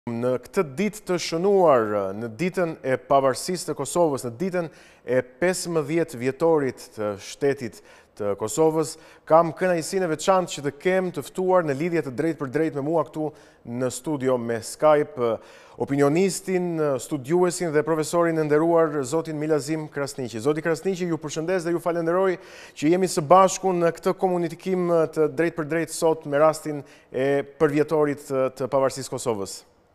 Në këtë ditë të shënuar, në ditën e pavarësisë të Kosovës, në ditën e 15 vjetorit të shtetit të Kosovës, kam kënaqësinë e veçantë që të kem të ftuar në lidhje të drejtë për drejtë me mua këtu në studio me Skype opinionistin, studiuesin dhe profesorin e nderuar zotin Milazim Krasniqi. Zoti Krasniqi, ju përshëndes dhe ju falenderoj që jemi së bashku në këtë komunikim të drejtë për drejtë sot me rastin e përvjetorit të pavarësisë Kosovës.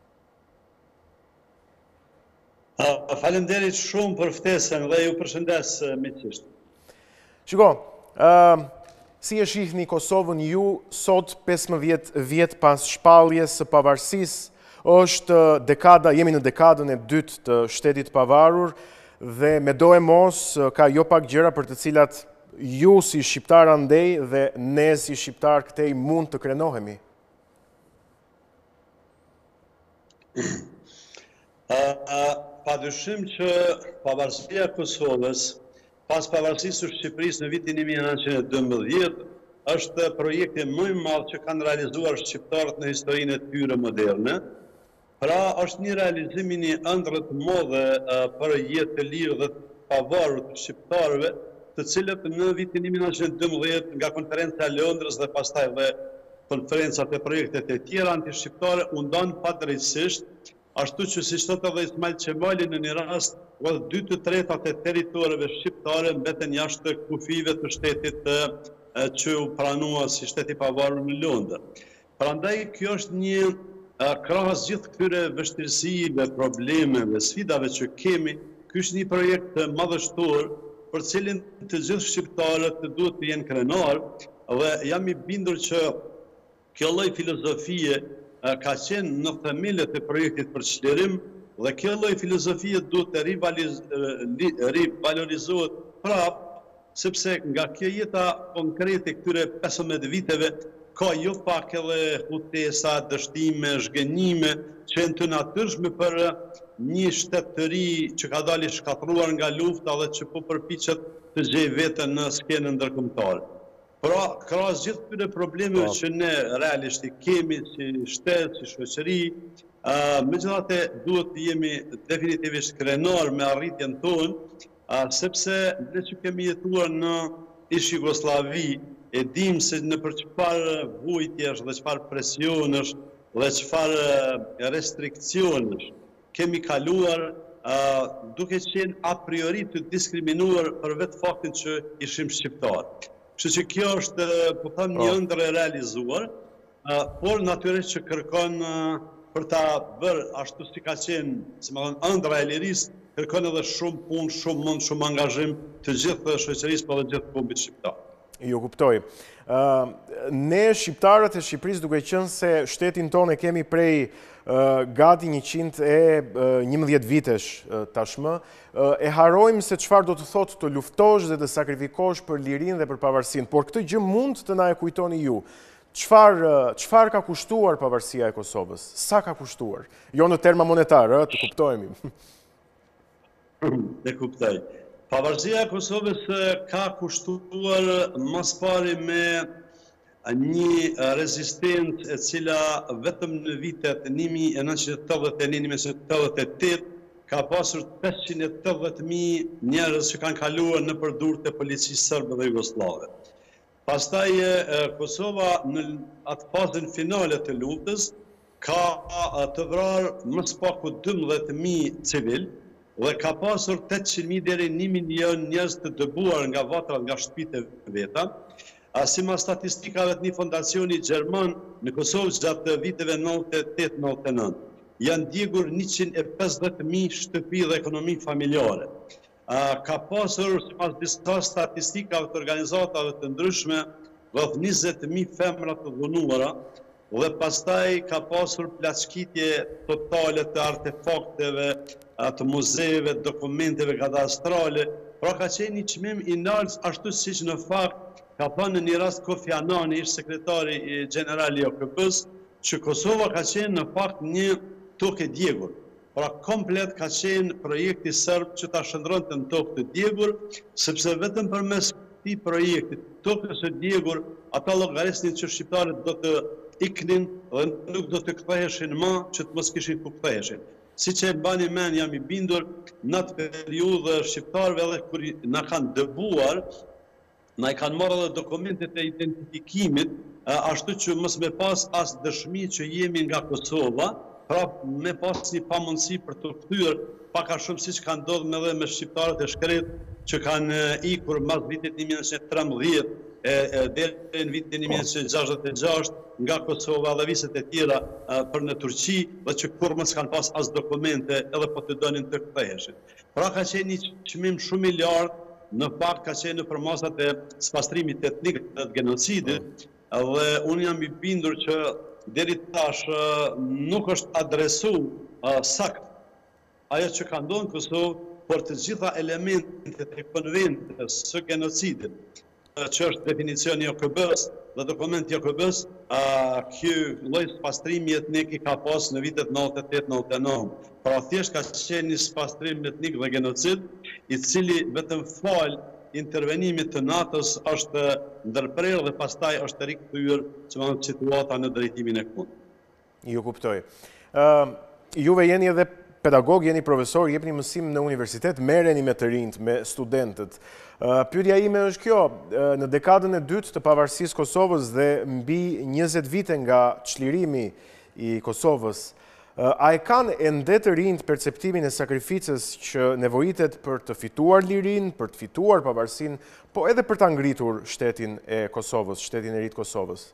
Falenderit shumë për ftesën dhe ju përshëndes miqësisht. Shiko, si e shihni Kosovën ju sot 15 vjet pas shpalljes së pavarësisë, është dekada, jemi në dekadën e dytë të shtetit pavarur dhe me do e mos ka jo pak gjëra për të cilat ju si shqiptar andej dhe ne si shqiptar këtej mund të krenohemi. Padyshim që pavarësia e Kosovës pas pavarësisë së Shqipërisë në vitin 1912 është projekti më i madh që kanë realizuar shqiptarët në historinë e tyre moderne. Pra është një realizim i një ëndre të madhe për jetë të lirë dhe të pavarur të shqiptarëve, të cilët në vitin 1912 nga konferenca e Londrës dhe pastaj dhe konferencat e projektet e tjera antishqiptare u ndan padrejtësisht. Ashtu që si thotë edhe Ismail Qemali në një rast, 2/3 e territoreve shqiptare mbeten jashtë kufive të shtetit që u pranua si shteti pavarur në Londër. Prandaj kjo është një krahas gjithë këtyre vështirësive, problemeve, sfidave që kemi, ky është një projekt madhështor për cilin të gjithë shqiptarët duhet të jenë krenar dhe jam i bindur që kjo lloj filozofie ka qenë në themelët e projektit për çlirim dhe kjo lloj filozofie duhet të rivalorizohet prapë, sepse nga kjo jeta konkrete këtyre 15 viteve ka jo pak edhe hutesa, dështime, zhgënjime që janë të natyrshme për një shtet të ri që ka dalë i shkatruar nga lufta dhe që po përpiqet të gjejë veten në skenën ndërkombëtare. Pra, krahas gjithë këtyre problemeve që ne realisht i kemi si shtet, si shoqëri, megjithatë duhet të jemi definitivisht krenar me arritjen tonë, sepse ne që kemi jetuar në ish Jugosllavi, e dim se në për çfarë vujtjesh dhe çfarë presionesh dhe çfarë restriksionesh kemi kaluar duke qenë a priori të diskriminuar për vetë faktin që ishim shqiptar. Kështu që kjo është, po them, një ëndër e realizuar, por natyrisht që kërkon për ta bërë ashtu si ka qenë, si më thënë, ëndra e lirisë, kërkon edhe shumë punë, shumë mund, shumë angazhim të gjithë shoqërisë për dhe gjithë kombit shqiptar. Ju kuptoj. Ne shqiptarët e Shqipërisë, duke qenë se shtetin tonë e kemi prej gati 111 vitesh tashmë, e harojmë se çfarë do të thotë të luftosh dhe të sakrifikosh për lirinë dhe për pavarësinë. Por këtë gjë mund të na e kujtoni ju. Çfarë ka kushtuar pavarësia e Kosovës? Sa ka kushtuar? Jo në terma monetar, të kuptojmë. E kuptoj. Pavarësia e Kosovës ka kushtuar mas pari me një rezistencë e cila vetëm në vitet 1989-1988 ka pasur 580.000 njerëz që kanë kaluar në përdurët e policisë serbe dhe jugoslave. Pastaj Kosova në atë fazën finale të luftës ka të vrarë më së paku 12.000 civil dhe ka pasur 800.000 deri 1 milion njerëz të dëbuar nga vatrat nga shtëpitë e veta. Sipas statistikave të një fondacioni gjerman në Kosovë gjatë viteve 98-99, janë djegur 150.000 shtëpi dhe ekonomi familjare. Ka pasur, sipas disa statistikave të organizatave të ndryshme, rreth 20.000 femra të dhunuara dhe pastaj ka pasur plaçkitje totale të artefakteve, të muzeve, dokumenteve kadastrale. Pra ka qenë një çmim i lartë, ashtu siç në fakt ka thënë në një rast Kofi Anani, ish sekretari gjeneral i OKB-s, që Kosova ka qenë në fakt një tokë e djegur. Pra komplet ka qenë projekti serb që ta shndronte në tokë të djegur, sepse vetëm përmes këtij projekti, tokës së djegur, ata llogarisnin që shqiptarët do të iknin dhe nuk do të ktheheshin më që të mos kishin ku ktheheshin. Si që e bani men, jam i bindur, në atë periudhë shqiptarëve edhe kur na kanë dëbuar, na i kanë marrë edhe dokumentet e identifikimit, ashtu që mos me pas as dëshmi që jemi nga Kosova, pra me pas një pamundësi për të kthyer pak a shumë siç ka ndodhur edhe me shqiptarët e shkret që kanë ikur mas vitit 1913 deri në vitin 1966 nga Kosova dhe viset e tjera për në Turqi, dhe që kur mos kanë pas as dokumente edhe po të donin të ktheheshin. Pra ka qenë një çmim shumë i lartë, në fakt ka qenë në përmasat e spastrimit etnik dhe të genocidit, dhe unë jam i bindur që deri tash nuk është adresu sakt ajo që ka ndodhur në Kosovë, por të gjitha elementet e konventës së genocidit, që është definicioni i OKB-s dhe dokumenti i OKB-s, ky lloj spastrimi etnik i ka pas në vitet 98-99. Pra thjesht ka qenë një spastrim etnik dhe genocid, i cili vetëm fal intervenimit të NATO-s është ndërprerë dhe pastaj është rikthyer situata në drejtimin e kundërt. Ju kuptoj. Juve jeni edhe pedagog, jeni profesor, jepni mësim në universitet, merreni me të rinjt, me studentët. Pyetja ime është kjo, në dekadën e dytë të pavarësisë Kosovës dhe mbi 20 vite nga çlirimi i Kosovës, a e kanë ende të rinjt perceptimin e sakrificës që nevojitet për të fituar lirinë, për të fituar pavarësinë, po edhe për ta ngritur shtetin e Kosovës, shtetin e ri të Kosovës?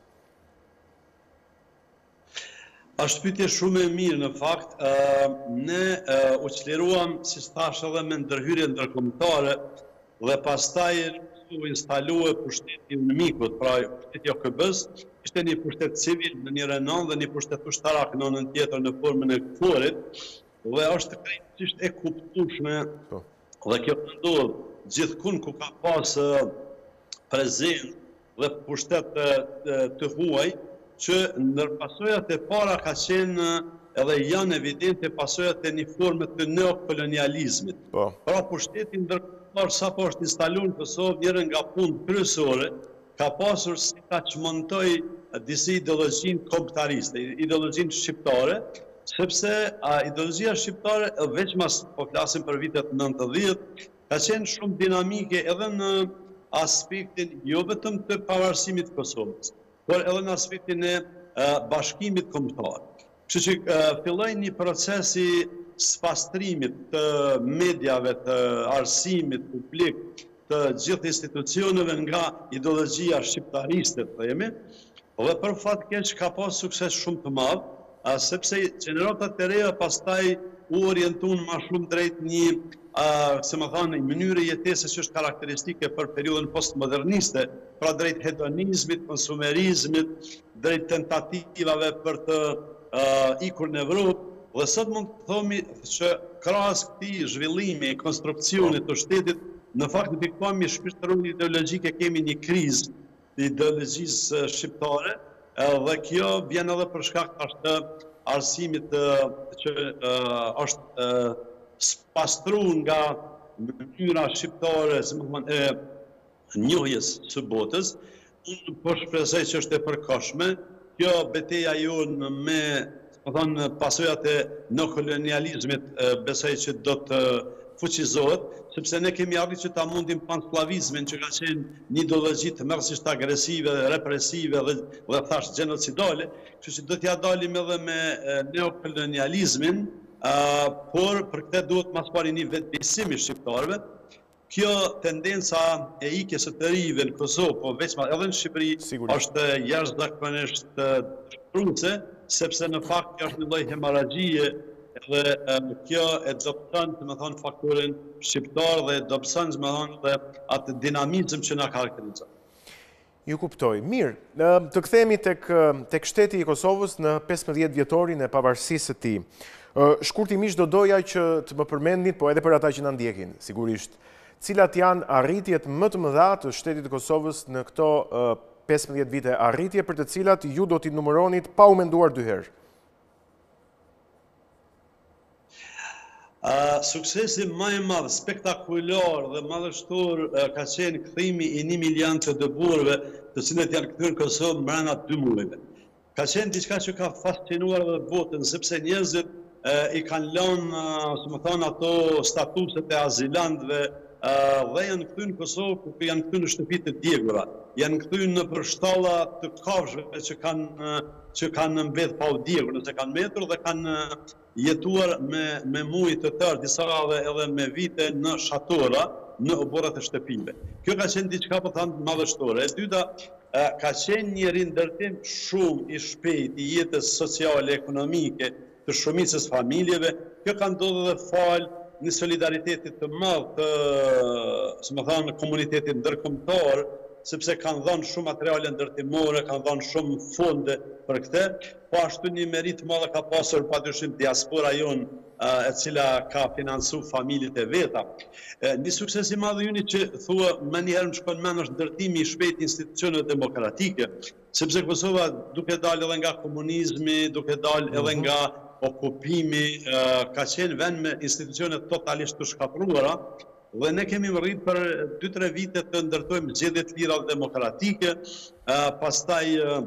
Është pyetje shumë e mirë në fakt. Ne u çliruam, siç thash, edhe me ndërhyrje ndërkombëtare dhe pastaj u instalue pushteti UNMIK-ut, pra pushteti OKB-s, ishte një pushtet civil në një renon dhe një pushtet ushtarak në anën tjetër në formën e KFOR-it, dhe është krejtësisht e kuptueshme dhe kjo ndodh gjithkund ku ka pas prezencë dhe pushtet të huaj, që ndër pasojat e para ka qenë edhe janë evidente pasojat e një forme të neokolonializmit. Pra pushteti ndërkombëtar sapo është instaluar në Kosovë, njëra nga punët kryesore ka pasur si ta çmontoj disi ideologjinë kombëtariste, ideologjinë shqiptare, sepse ideologjia shqiptare, veçmas po flasim për vitet 90, ka qenë shumë dinamike edhe në aspektin jo vetëm të pavarësimit të Kosovës, por edhe në aspektin e bashkimit kombëtar. Kështu që filloi një proces i spastrimit të mediave, të arsimit publik, të gjithë institucioneve nga ideologjia shqiptariste, themi, dhe për fat keq ka pas sukses shumë të madh, sepse gjeneratat e reja pastaj u orientuan më shumë drejt një mënyre jetese që është karakteristike për periudhën postmoderniste, pra drejt hedonizmit, konsumerizmit, drejt tentativave për të ikur në Evropë, dhe sot mund të thomi që krahas këtij zhvillimi, konstruksionit të shtetit, në fakt në pikpamje shpirtërore ideologjike kemi një krizë të ideologjisë shqiptare, dhe kjo vjen edhe për shkak të arsimit që është spastruar nga mënyra shqiptare, e njohjes së botës. Unë po shpresoj që është e përkohshme. Kjo betejë jonë me pasojat e neokolonializmit besoj që do të fuqizohet, sepse ne kemi arritur që ta mundim panslavizmin, që ka qenë një ideologji të mërësisht agresive, represive dhe thash genocidale, kështu që do t'ja dalim edhe me neokolonializmin, por për këtë duhet mas pari një vetëbesim i shqiptarëve. Kjo tendenca e ikjes së të rive në Kosovë, po veçma edhe në Shqipëri, është jashtëzakonisht dëshpëruese, sepse në fakt kjo është një lloj hemaragjie dhe kjo e dobëson, domethënë, faktorin shqiptar dhe dobëson, domethënë, atë dinamizëm që na karakterizon. Ju kuptoj. Mirë, të kthehemi tek shteti i Kosovës në 15 vjetorin e pavarësisë së tij. Shkurtimisht do doja që të më përmendni, po edhe për ata që na ndjekin, sigurisht, cilat janë arritjet më të mëdha të shtetit të Kosovës në këto 15 vite, arritje për të cilat ju do t'i numëronit pa u menduar dy herë. Suksesi më i madh, spektakular dhe madhështor ka qenë kthimi i 1 milion të dëburëve, të cilët janë kthyer në Kosovë brenda 2 muajve. ka qenë diçka që ka fascinuar dhe botën, sepse njerëzit i kanë lënë, si më thonë, ato statuset e azilantëve dhe janë këtu në Kosovë, ku janë këtu në shtëpitë të djegura, janë këtu në përshtalla të kafshëve që kanë mbet pa u djegur, nëse kanë mbetur dhe kanë jetuar me muj të tërë, disa edhe me vite në shatora, në oborrat e shtëpive. Kjo ka qenë diçka, po thamë, madhështore. E dyta, ka qenë një rindërtim shumë i shpejt i jetës sociale, ekonomike të shumicës familjeve. Kjo ka ndodhur dhe fal në solidaritetit të madh të, si më thonë, komunitetit ndërkombëtar, sepse kanë dhënë shumë materiale ndërtimore, kanë dhënë shumë fonde për këtë, po ashtu një merit madhe ka pasur padyshim diaspora jonë, e cila ka financu familjet e veta. Një sukses i madh yni që thua më njëherë më shkon mend është ndërtimi i shpejt institucioneve demokratike, sepse Kosova duke dalë edhe nga komunizmi, duke dalë edhe nga okupimi, ka qenë vend me institucione totalisht të shkatruara, dhe ne kemi rritë për 2-3 vite të ndërtojmë zgjedhje të lira demokratike, pastaj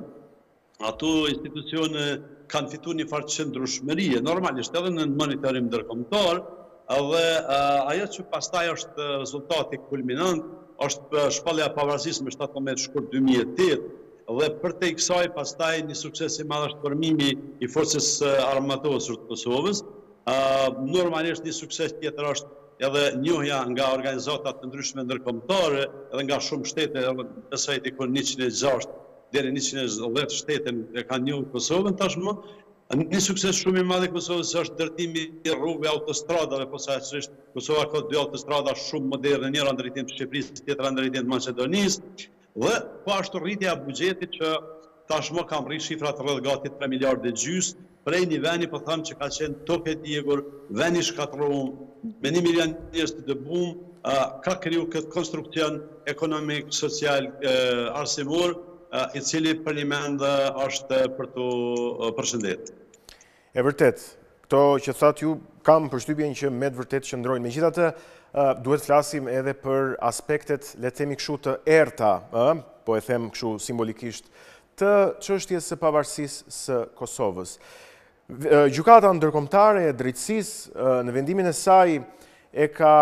ato institucione kanë fituar një farë qëndrueshmërie, normalisht edhe në monitorim ndërkombëtar, dhe ajo që pastaj është rezultati kulminant, është shpallja e pavarësisë me 17 shkurt 2008, dhe për te i kësaj pastaj një sukses i madh është formimi i forcës armatosur të Kosovës. Normalisht një sukses tjetër është edhe njohja nga organizatat të ndryshme ndërkombëtare, edhe nga shumë shtete, besoj diku 106 deri 110 shtete kanë njohur Kosovën tashmë. Një sukses shumë i madh i Kosovës është ndërtimi i rrugëve autostradave, posaçërisht Kosova ka 2 autostrada shumë moderne, njëra në drejtim të Shqipërisë, tjetra në drejtim të Maqedonisë, dhe po ashtu rritja e buxhetit që tashmë ka rritur shifrat rreth gati 3 miliardë e gjys, prej një vendi po them që ka qenë tokë e djegur, vendi shkatruar, me 1 milion njerëz të dëbuar, ka kriju këtë konstruksion ekonomik, social, arsimor, i cili për një mend është për të përshëndet. E vërtet, këto që thatë ju, kam përshtypjen që me të vërtet qëndrojnë. Megjithatë, duhet flasim edhe për aspektet, le të themi kështu të errta, po e them kështu simbolikisht, të çështjes së pavarësisë së Kosovës. Gjykata ndërkombëtare e drejtësisë në vendimin e saj e ka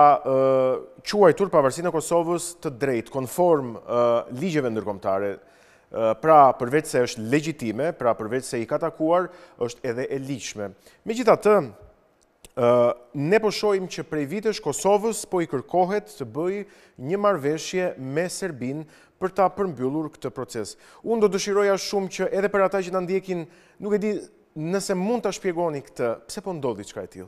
quajtur pavarësinë e Kosovës të drejtë, konform ligjeve ndërkombëtare. Pra përveç se është legjitime, pra përveç se i ka takuar, është edhe e ligjshme. Megjithatë, ne po shohim që prej vitesh Kosovës po i kërkohet të bëjë një marrëveshje me Serbinë për ta përmbyllur këtë proces. Unë do dëshiroja shumë që edhe për ata që na ndjekin, nuk e di nëse mund ta shpjegoni këtë, pse po ndodh diçka e tillë.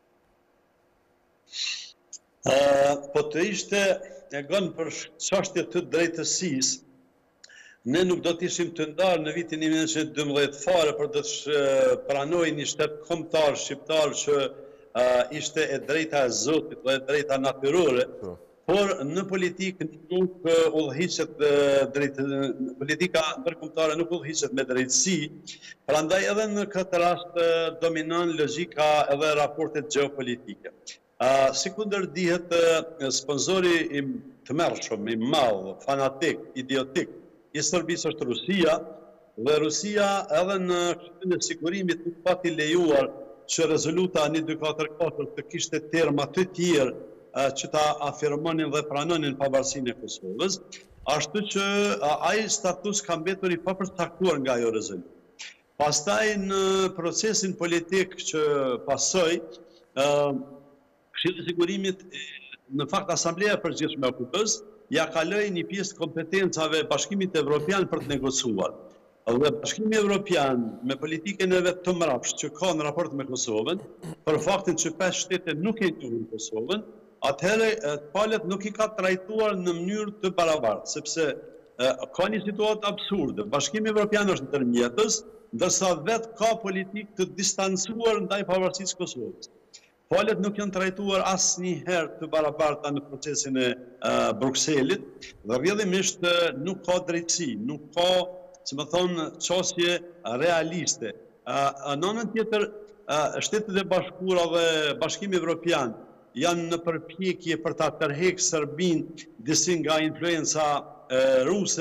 Po të ishte e gënë për çështje të drejtësisë, ne nuk do të ishim të ndarë në vitin 1912 fare për të pranoj një shtet kombëtar shqiptar që ishte e drejta e Zotit dhe e drejta natyrore, por në politikë nuk udhëhiqet politika ndërkombëtare nuk udhëhiqet me drejtësi, prandaj edhe në këtë rast dominon logjika edhe raportet gjeopolitike. Sikundër dihet, sponsori i tmerrshëm, i madh, fanatik, idiotik i Serbisë është Rusia, dhe Rusia edhe në Këshillin e Sigurimit nuk pati lejuar që rezoluta 1244 të kishte terma të tjerë që ta afirmonin dhe pranonin pavarësinë e Kosovës, ashtu që ai status ka mbetur i papërcaktuar nga ajo rezolutë. Pastaj në procesin politik që pasoi, Këshilli i Sigurimit, në fakt Asambleja e Përgjithshme e KP-s, ja kaloi një pjesë të kompetencave Bashkimit Evropian për të negociuar. Dhe Bashkimi Evropian, me politikën e vet të mrapsht që ka në raport me Kosovën, për faktin që 5 shtete nuk e njohin Kosovën, atëherë palët nuk i ka trajtuar në mënyrë të barabartë, sepse ka një situatë absurde. Bashkimi Evropian është ndërmjetës, ndërsa vet ka politikë të distancuar ndaj pavarësisë së Kosovës. Palët nuk janë trajtuar asnjëherë të barabarta në procesin e Brukselit, dhe rrjedhimisht nuk ka drejtësi, nuk ka, si më thonë, çështje realiste. Në anën tjetër, Shtetet e Bashkuara dhe Bashkimi Evropian janë në përpjekje për ta tërhequr Serbinë disi nga influenca ruse,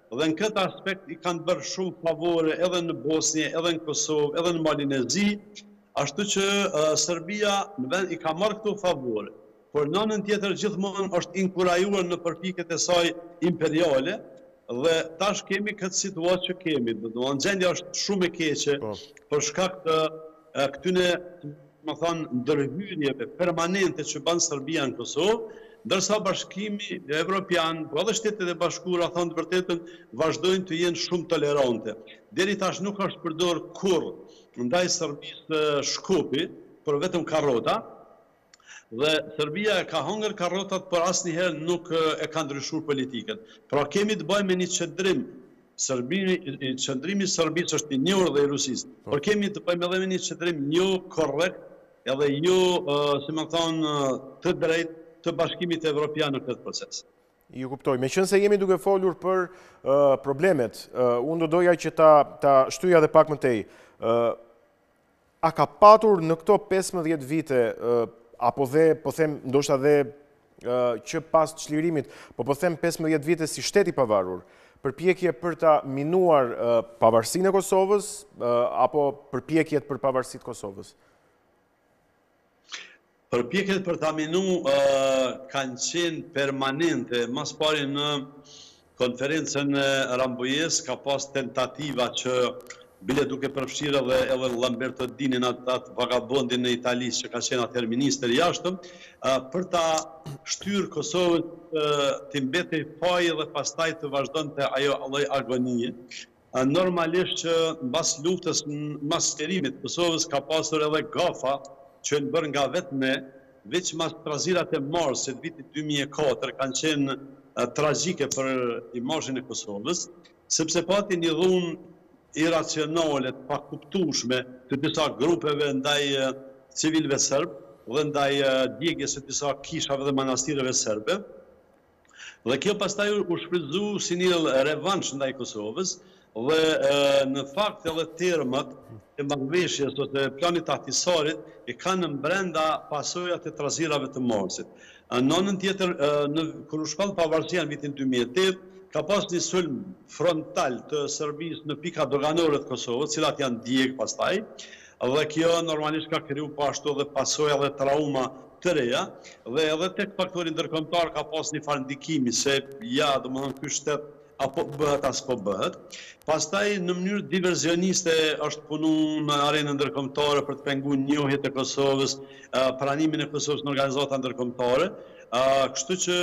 dhe në këtë aspekt i kanë bërë shumë favore edhe në Bosnje, edhe në Kosovë, edhe në Malinezi, ashtu që Serbia në vend i ka marrë këto favore. Por në anën tjetër gjithmonë është inkurajuar në përpjekjet e saj imperiale dhe tash kemi këtë situatë që kemi. Domethënë gjendja është shumë e keqe për shkak të këtyne, më thonë, ndërhyrjeve permanente që bën Serbia në Kosovë, ndërsa Bashkimi Evropian, po edhe Shtetet e Bashkuara, thonë të vërtetën, vazhdojnë të jenë shumë tolerante. Deri tash nuk është përdor kurrë ndaj Serbisë shkopi, por vetëm karrota. Dhe Serbia e ka hongër karrotat, por asnjëherë nuk e ka ndryshuar politikën. Pra kemi të bëjmë me një qëndrim. Qëndrimi i Serbisë është i njohur dhe i Rusisë, por kemi të bëjmë edhe me një qëndrim jo korrekt, edhe jo, si më thonë, të drejtë të Bashkimit Evropian në këtë proces. Ju kuptoj. Meqense jemi duke folur për problemet, unë do doja që ta shtyja edhe pak më tej. A ka patur në këto 15 vite apo dhe, po them, ndoshta dhe që pas çlirimit, po them 15 vite si shtet i pavarur, përpjekje për ta minuar pavarësinë e Kosovës apo përpjekjet për pavarësitë të Kosovës? Përpjekjet për ta minu kanë qenë permanente. Mas pari në konferencën e Rambujës ka pas tentativa që bile duke përfshirë edhe Lamberto Dinin, atë vagabondin në Itali që ka qenë atëherë ministër i jashtëm, për ta shtyrë Kosovën të mbetej fajë dhe pastaj të vazhdonte ajo lloj agonie. Normalisht që mbas luftës, mbas shterimit Kosovës ka pasur edhe gafa që në bërë nga vetme, veç mas trazirat e Marsit vitit 2004 kanë qenë tragjike për imazhin e Kosovës, sepse pati një dhunë iracionale, të pakuptueshme të disa grupeve ndaj civilëve serb dhe ndaj djegjes së disa kishave dhe manastireve serbe. Dhe kjo pastaj u shfrytëzu si një revansh ndaj Kosovës dhe në fakt edhe termat e marrëveshjes ose planit tahtisarit e kanë brenda pasojat e trazirave të Marsit. Në anën tjetër, kur u shpall pavarësia në vitin 2008, ka pas një sulm frontal të Serbisë në pika doganore të Kosovës, cilat janë djeg pastaj, dhe kjo normalisht ka kriju pashtu dhe pasoja dhe trauma të reja, dhe edhe tek faktori ndërkombëtar ka pas një farë ndikimi se ja, domethënë ky shtet apo bëhet as po bëhet. Pastaj në mënyrë diversioniste është punu në arenën ndërkombëtare për të penguar njohjet e Kosovës, pranimin e Kosovës në organizata ndërkombëtare, kështu që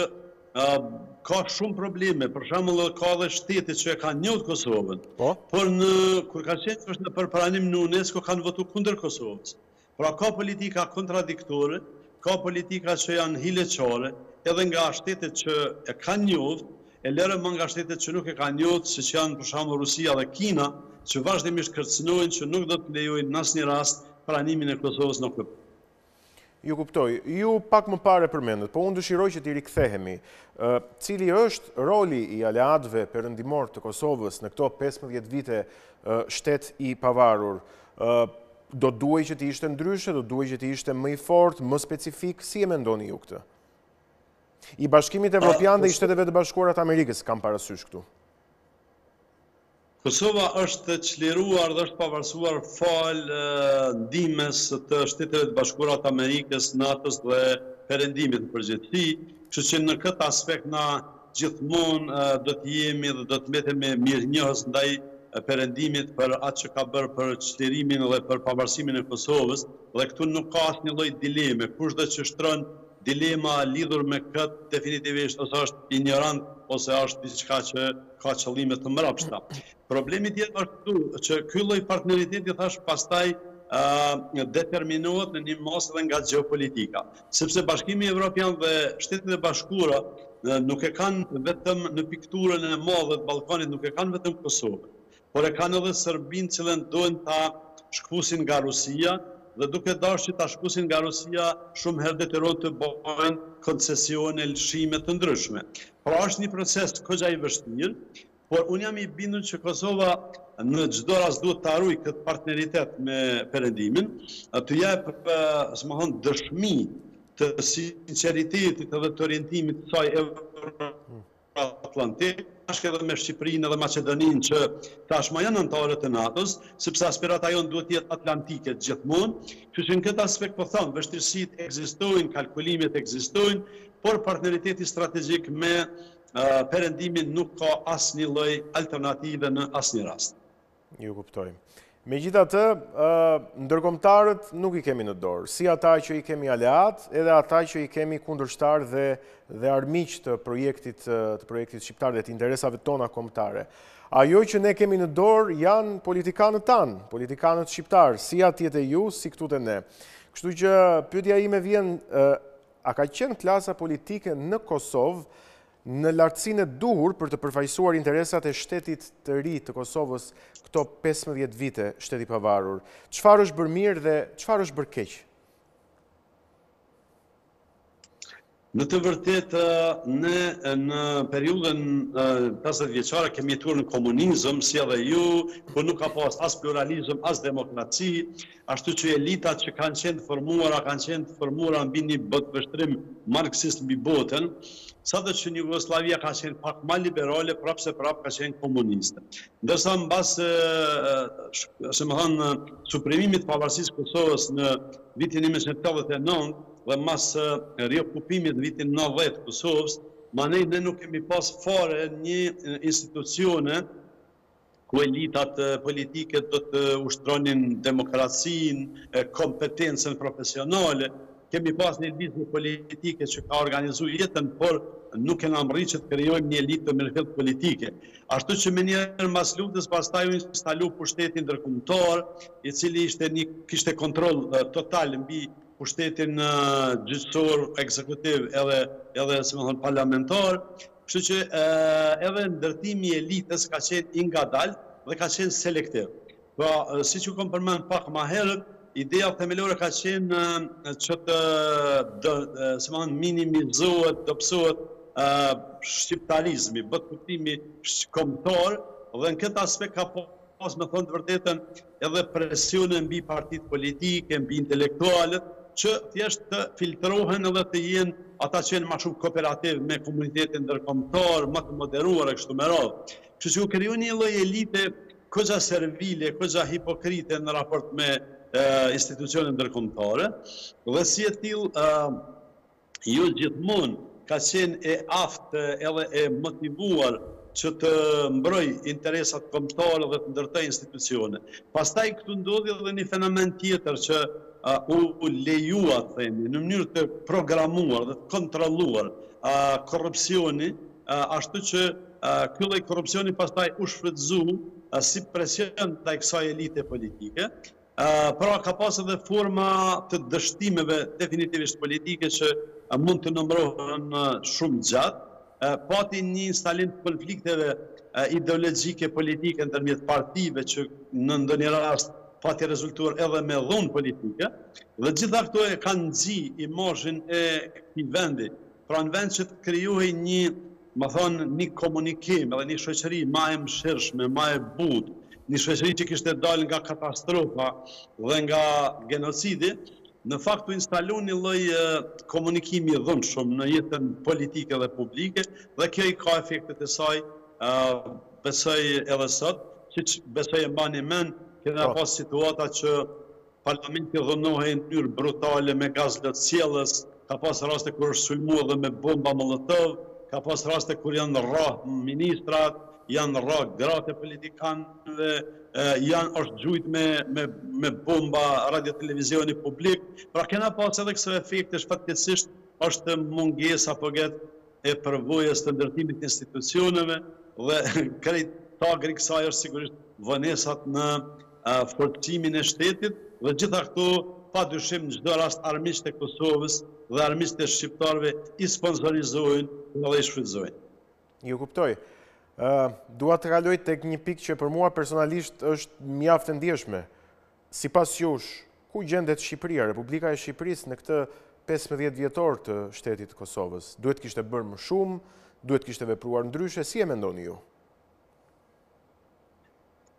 ka shumë probleme. Për shembull, ka dhe shtete që e kanë njohur Kosovën, por kur ka qenë në përpranim në UNESCO kanë votuar kundër Kosovës. Pra ka politika kontradiktore, ka politika që janë hileqare, edhe nga shtetet që e kanë njohur, e lërë më nga shtetet që nuk e kanë njohur, siç janë për shembull Rusia dhe Kina, që vazhdimisht kërcënojnë që nuk do të lejojnë në asnjë rast pranimin e Kosovës në KP. Ju kuptoj. Ju pak më parë përmendët, po unë dëshiroj që t'i rikthehemi. Cili është roli i aleatëve perëndimor të Kosovës në këto 15 vite shtet i pavarur? Do duhej që t'i ishte ndryshe, do duhej që t'i ishte më i fortë, më specifik, si e mendoni ju këtë? I Bashkimit Evropian dhe i Shteteve të Bashkuara të Amerikës kam parasysh këtu. Kosova është çliruar dhe është pavarësuar falë ndihmës të Shteteve të Bashkuara të Amerikës, NATO-s dhe Perëndimit në përgjithësi, kështu që në këtë aspekt na gjithmonë do të jemi dhe do të mbetemi mirënjohës ndaj Perëndimit për atë që ka bërë për çlirimin dhe për pavarësimin e Kosovës, dhe këtu nuk ka asnjë lloj dileme. Kushdo që shtron dilema lidhur me këtë definitivisht ose është ignorant ose është diçka që ka qëllime të mbrapshta. Problemi tjetër është këtu që ky lloj partneriteti thash pastaj determinohet në një mos edhe nga gjeopolitika, sepse Bashkimi Evropian dhe Shtetet e Bashkuara nuk e kanë vetëm në pikturën e madhe të Ballkanit, nuk e kanë vetëm Kosovën, por e kanë edhe Serbinë, cilën duhen ta shkpusin nga Rusia, dhe duke dashur që ta shkpusin nga Rusia, shumë herë detyrohen të bëjnë koncesione, lëshime të ndryshme. Pra është një proces goxha i vështirë, por unë jam i bindur që Kosova në çdo rast duhet të harrojë këtë partneritet me Perëndimin, të jap dëshmi të sinqeritetit dhe të orientimit të saj Atlantik, bashkë edhe me Shqipërinë dhe Maqedoninë që tashmë janë anëtarë të NATO-s, sepse aspirata jonë duhet të jetë atlantike gjithmonë. Kështu që në këtë aspekt po them, vështirësitë ekzistojnë, kalkulimet ekzistojnë, por parteniteti strategjik me perëndimin nuk ka asnjë lloj alternative në asnjë rast. Ju kuptoj. Megjithatë, ndërkombëtarët nuk i kemi në dorë, si ata që i kemi aleat, edhe ata që i kemi kundërshtar dhe armiq të projektit shqiptar dhe të interesave tona kombëtare. Ajo që ne kemi në dorë janë politikanët tanë, politikanët shqiptarë, si atje te ju, si këtu te ne. Kështu që pyetja ime vjen, a ka qenë klasa politike në Kosovë në lartësinë e duhur për të përfaqësuar interesat e shtetit të ri të Kosovës këto 15 vite shteti pavarur? Çfarë është bërë mirë dhe çfarë është bërë keq? Në të vërtetë, ne në periudhën 50 vjeçare kemi jetuar në komunizëm, si edhe ju, ku nuk ka pas as pluralizëm, as demokraci, ashtu që elitat që kanë qenë të formuara mbi një botvështrim marksist mbi botën, sado që Jugoslavia ka qenë pak më liberale, prapë se prapë ka qenë komuniste. Ndërsa mbas suprimimit të pavarësisë Kosovës në vitin 1989 dhe mas riokupimit në vitin 90 të Kosovës, ne nuk kemi pas fare një institucione ku elitat politike do të ushtronin demokracinë, kompetencën profesionale. Kemi pas një elitë politike që ka organizuar jetën, por nuk kena mërri që të krijojmë një elitë të mërfillë politike. Ashtu që me njerë mas luftës, pastaj u instalu pushtetin ndërkombëtar, i cili kishte kontroll total mbi pushtetin gjyqësor, ekzekutiv edhe parlamentar. Kështu që edhe ndërtimi i elitës ka qenë i ngadalë dhe ka qenë selektiv. Pra, siç u kam përmend pak më herët, ideja themelore ka qenë që të minimizohet, dobësohet shqiptarizmi, bëhet kuptimi kombëtar, dhe në këtë aspekt ka pas, me thënë të vërtetën, edhe presione mbi partitë politike, mbi intelektualët, që thjesht të filtrohen edhe të jenë ata që jenë më shumë kooperativ me komunitetin ndërkombëtar, më të moderuar e kështu me radhë. Kështu që u krijoi një lloj elite goxha servile, goxha hipokrite në raport me institucionet ndërkombëtare, dhe si e tillë jo gjithmonë ka qenë e aftë edhe e motivuar që të mbroj interesat kombëtare dhe të ndërtoj institucione. Pastaj këtu ndodhi edhe një fenomen tjetër që u lejua, themi, në mënyrë të programuar dhe të kontrolluar korrupsioni, ashtu që ky lloj korrupsioni pastaj u shfrytëzu si presion ndaj kësaj elite politike. Pra ka pas edhe forma të dështimeve definitivisht politike që mund të nëmbrohen shumë gjatë, pati një instalim të konflikteve ideologjike politike ndërmjet partive që në ndonjë rast pati rezultuar edhe me dhunë politike, dhe gjitha këto e kanë nxi imazhin e këtij vendi. Pra në vend që të krijohej një komunikim edhe një shoqëri më e mëshirshme, më e butë, një shoqëri që kishte dalë nga katastrofa dhe nga genocidi, në fakt u instalu një lloj komunikimi i dhunshëm në jetën politike dhe publike, dhe kjo i ka efektet e saj, besoj edhe sot, siç besoj e mbani mend, kena pas situata që parlamenti dhunohej në mënyrë brutale me gaz lotësjellës, ka pas raste kur është sulmuar edhe me bomba molotov, ka pas raste kur janë rrahë ministrat, janë rrahë gratë politikanëve, është gjujt me bomba radio-televizioni publik. Pra kena pas edhe këso efekte, fatkeqësisht është mungesa e përvojës të ndërtimit institucioneve, dhe krejt tagri kësaj është sigurisht vonesat në forcimin e shtetit, dhe gjitha këto pa dyshim në çdo rast armiqtë e Kosovës dhe armiqtë e shqiptarëve i sponsorizojnë dhe i shfrytëzojnë. Ju kuptoj. Dua të kaloj tek një pikë që për mua personalisht është mjaft e ndjeshme. Sipas jush, ku gjendet Shqipëria, Republika e Shqipërisë në këtë 15 vjetor të shtetit të Kosovës? Duhet kishte bërë më shumë, duhet kishte vepruar ndryshe, si e mendoni ju?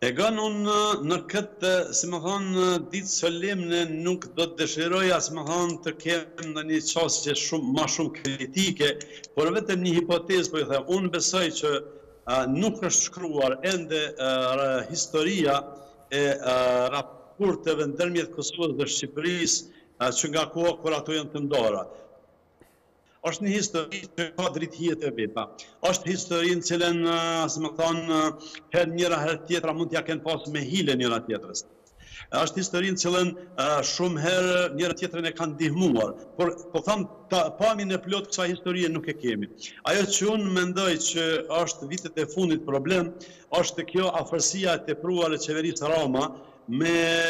E gënë unë në këtë, si më thonë, ditë solemne nuk do të dëshiroja, si më thonë, të kemë në një qasje ma shumë kritike, por vetëm një hipotezë, po i them, unë besoj që nuk është shkruar ende historia e raporteve ndërmjet Kosovës dhe Shqipërisë që nga koha kur ato janë të ndara. Është një histori që ka drejtëhijet e veta. Është histori në cilën, si më thonë, herë njëra herë tjetra mund t'ja kenë pasur me hile njëra tjetrës. Është histori në cilën shumë herë njëra tjetrën e kanë ndihmuar, por po them pamin e plot kësaj historie nuk e kemi. Ajo që unë mendoj që është vitet e fundit problem, është kjo afërsia e tepruar e qeverisë Rama me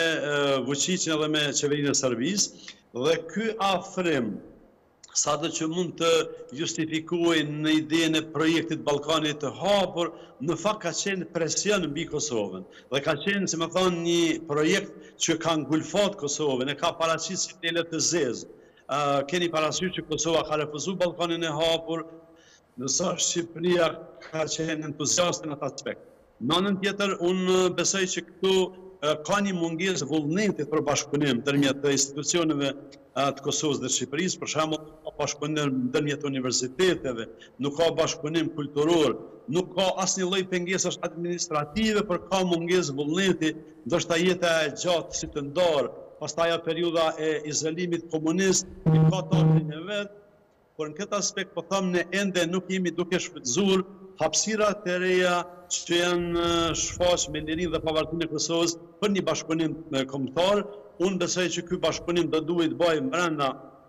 Vučićin dhe me qeverinë e Serbisë, dhe ky afrim sa do që mund të justifikuaj në idenë e projektit Ballkanit të hapur, në fakt ka qenë presion mbi Kosovën. Dhe ka qenë, si më thonë, një projekt që ka ngulfat Kosovën, e ka paraqitur si tele të zezë. Keni parasysh që Kosova ka refuzuar Ballkanin e hapur, ndërsa Shqipëria ka qenë entuziaste në atë aspekt. Në anën tjetër, unë besoj që këtu ka një mungesë vullnetit për bashkëpunim ndërmjet institucioneve të Kosovës dhe Shqipërisë, për shembull, nuk ka bashkëpunim ndërmjet universiteteve, nuk ka bashkëpunim kulturor, nuk ka asnjë lloj pengesash administrative, por ka mungesë vullneti, ndoshta jeta e gjatë si të ndarë, pastaj periudha e izolimit komunist, i ka tatin e vet, por në këtë aspekt po them ne ende nuk jemi duke shfrytzuar hapësirat e reja që janë shfaqur me lirinë dhe pavarësinë e Kosovës për një bashkëpunim kombëtar. Unë besoj që ky bashkëpunim do duhet bëjë brenda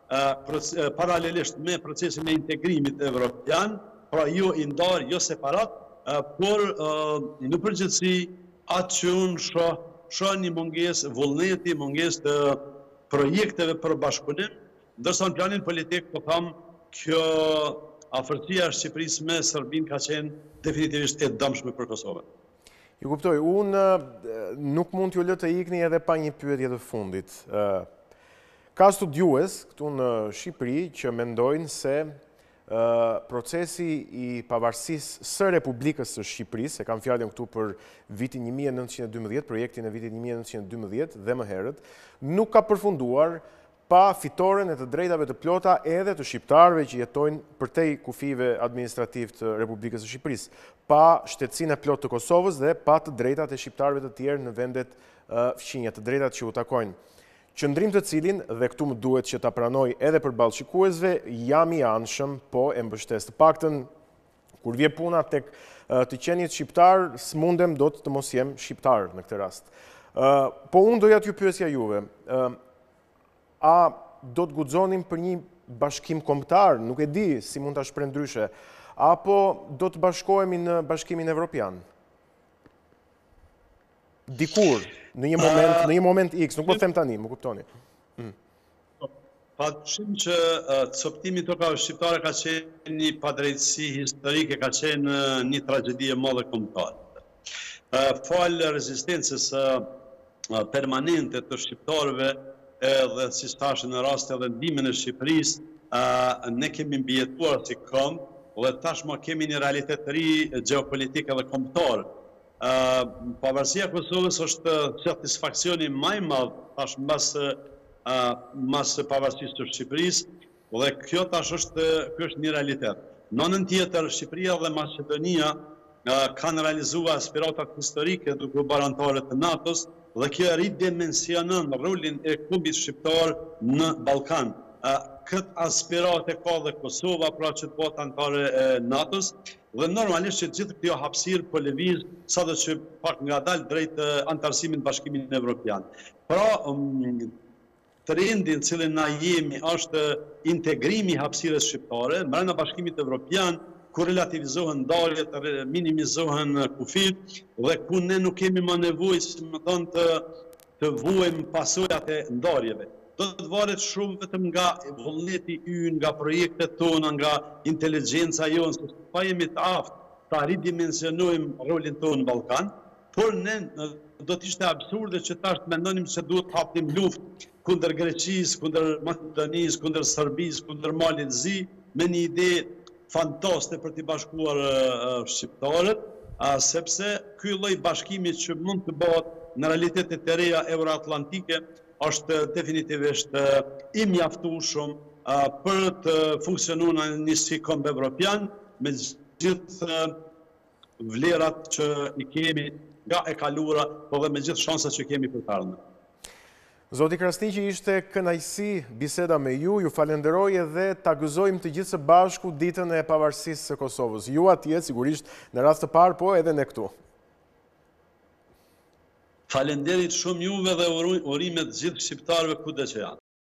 paralelisht me procesin e integrimit evropian, pra jo i ndarë, jo separat, por në përgjithësi atë që unë shoh një mungesë vullneti, mungesë të projekteve për bashkëpunim, ndërsa në planin politik po them kjo afërsia e Shqipërisë me Serbinë ka qenë definitivisht e dëmshme për Kosovën. Ju kuptoj, unë nuk mund t'ju lë të ikni edhe pa një pyetje të fundit. Ka studiues këtu në Shqipëri që mendojnë se procesi i pavarësisë së Republikës së Shqipërisë, e kam fjalën këtu për vitin 1912, projektin e vitit 1912 dhe më herët, nuk ka përfunduar pa fitoren e të drejtave të plota edhe të shqiptarëve që jetojnë përtej kufive administrativ të Republikës së Shqipërisë, pa shtetësinë e plotë të Kosovës dhe pa të drejtat e shqiptarëve të tjerë në vendet fqinje, të drejtat që u takojnë. Qëndrim të cilin, dhe këtu më duhet që ta pranoj edhe përballë shikuesve, jam i anshëm, po e mbështes. Të paktën, kur vje puna tek të qenit shqiptar, s'mundem do të mos jem shqiptar në këtë rast. Po unë doja t'ju pyesja juve, a do të guxonim për një bashkim kombëtar, nuk e di si mund ta shpreh ndryshe, apo do të bashkohemi në Bashkimin Evropian? Dikur, në një moment X, nuk po them tani, më kuptoni. Padyshim që coptimi i tokave shqiptare ka qenë një padrejtësi historike, ka qenë një tragjedi e madhe kombëtare. Falë rezistencës permanente të shqiptarëve, edhe si thashë në rast edhe ndihmën e Shqipërisë, ne kemi mbijetuar si kombë dhe tashmë kemi një realitet të ri gjeopolitik edhe kombëtar. Pavarësia e Kosovës është satisfaksioni më i madh tash mbas pavarësisë së Shqipërisë, dhe kjo tash është një realitet. Në anën tjetër, Shqipëria dhe Maqedonia kanë realizuar aspiratat historike duke u bërë anëtare të NATO-s, dhe kjo ridimensionon rolin e klumbit shqiptar në Ballkan. Këtë aspirat e ka dhe Kosova, pra që të bëhet anëtare e NATO-s, dhe normalisht që gjithë kjo hapësirë po lëviz sado që pak ngadalë drejt anëtarësimit në Bashkimin Evropian. Pra, trendin cilin na jemi është integrimi i hapësirës shqiptare brenda Bashkimit Evropian, ku relativizohen ndarjet, minimizohen kufit, dhe ku ne nuk kemi më nevojë, si më thonë, të vuajmë pasojat e ndarjeve. Do të varet shumë vetëm nga vullneti ynë, nga projektet tona, nga inteligjenca jonë, se pa jemi të aftë ta ridimensionojmë rolin tonë në Ballkan, por ne do të ishte absurde që tash të mendonim se duhet të hapim luftë kundër Greqisë, kundër Maqedonisë, kundër Serbisë, kundër Malit të Zi, me një ide fantaste për t'i bashkuar shqiptarët, sepse ky lloj bashkimi që mund të bëhet në realitetet e reja euroatlantike është definitivisht i mjaftueshëm për të funksionuar në një si komb evropian me gjithë vlerat që i kemi nga e kaluara, po dhe me gjithë shansat që kemi për të ardhmen. Zoti Krasniqi, ishte kënaqësi biseda me ju, ju falenderoj edhe ta gëzojmë të gjithë së bashku ditën e pavarësisë së Kosovës. Ju atje, sigurisht, në rast të parë, po edhe ne këtu. Falenderit shumë juve dhe urimet gjithë shqiptarëve kudo që janë.